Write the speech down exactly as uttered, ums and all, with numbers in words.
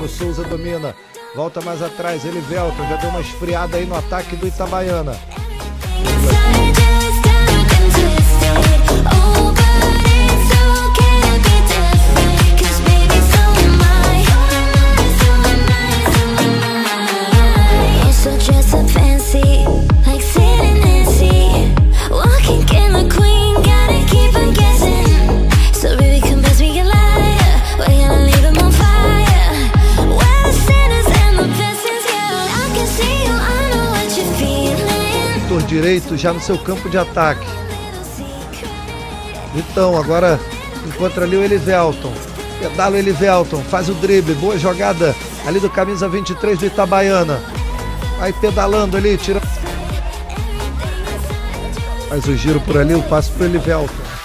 Diego Souza domina. Volta mais atrás, Elivelton já deu uma esfriada aí no ataque do Itabaiana. Direito já no seu campo de ataque. Então agora encontra ali o Elivelton. Pedala o Elivelton, faz o drible, boa jogada ali do camisa vinte e três do Itabaiana. Vai pedalando ali, tira. Faz o giro por ali, o passe pro Elivelton.